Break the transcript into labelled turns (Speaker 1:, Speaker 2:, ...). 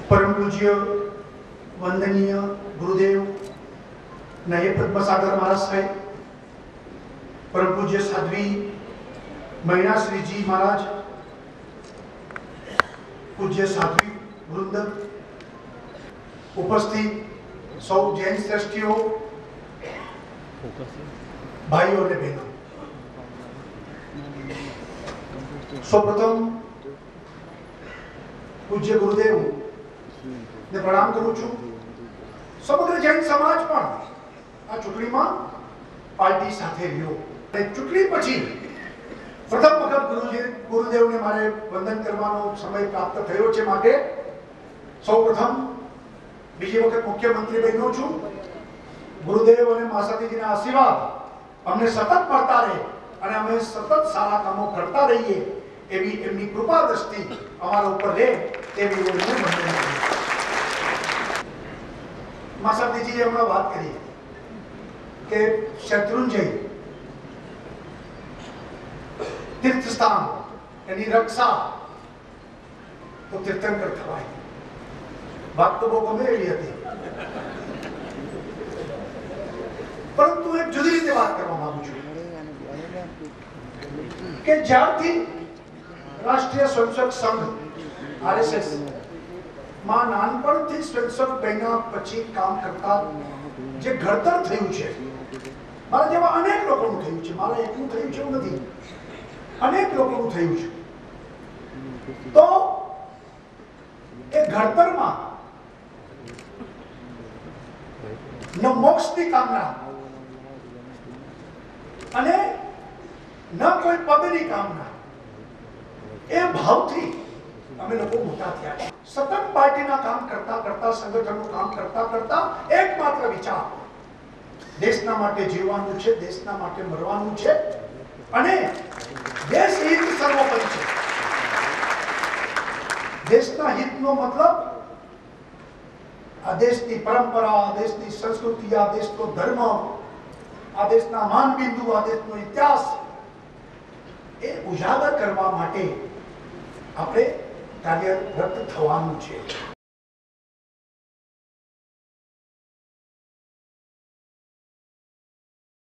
Speaker 1: परम पूज्य वंदनीय गुरुदेव नये पद्मसागर महाराज साहेब, परम पूज्य साध्वी महिना श्री जी महाराज, पूज्य साध्वी वृंद, उपस्थित सौ जैन श्रेष्ठीओ, भाईओ ने बहनों, सौप्रथम पूज्य गुरुदेव ने प्रणाम करूं छू। समग्र जैन समाज पण आ चूंटणीमां पार्टी साथे रह्यो અને ચૂંટણી પછી પ્રથમ વખત ગુરુદેવને મારે વંદન કરવાનો સમય પ્રાપ્ત થયો છે, માટે સૌપ્રથમ બીજી વખત મુખ્યમંત્રી બન્યો છું। ગુરુદેવ અને માસાતીજીના આશીર્વાદ અમને સતત મળતા રહે અને અમે સતત સારા કામો કરતા રહીએ એવી એમની કૃપા દ્રષ્ટિ અમારા ઉપર રહે તેવી હું વંદન કરું છું। માસાતીજીએ હમણાં વાત કરી કે શત્રુંજય तीर्थ स्थान यानी रक्षा तो तीर्थंकर थवाय बात तो बहुत गंभीर थी, परंतु एक जुदी रीते बात करवा मांगू छू के ज्यारथी राष्ट्रीय स्वयंसेवक संघ आरएसएस માં નાનપણથી સ્વયંસેવક બન્યા પછી કામ કરતા જે ઘડતર થયું છે, મારા જેવા અનેક લોકોનું થયું છે, મારા એકનું થયું છે એવું નથી, अनेक लोगों को थયું છે। तो एक घड़तर में न मोक्ष की कामना अने न कोई पद की कामना, ए भाव थी અમે લોકો મોટા થયા છે। સતત પાર્ટીના કામ કરતા કરતા, સંગઠનનું કામ કરતા કરતા એકમાત્ર વિચાર દેશના માટે જીવવાનું છે, દેશના માટે મરવાનું છે અને देश हित सर्वोपरि है। देशना हितनो मतलब आ देशनी परंपरा, आ देशनी संस्कृति, आ देशनो धर्म, आ देशना मानबिंदु, आ देशनो इतिहास ए उजागर करवा माटे आपणे कार्यरत थवानुं छे।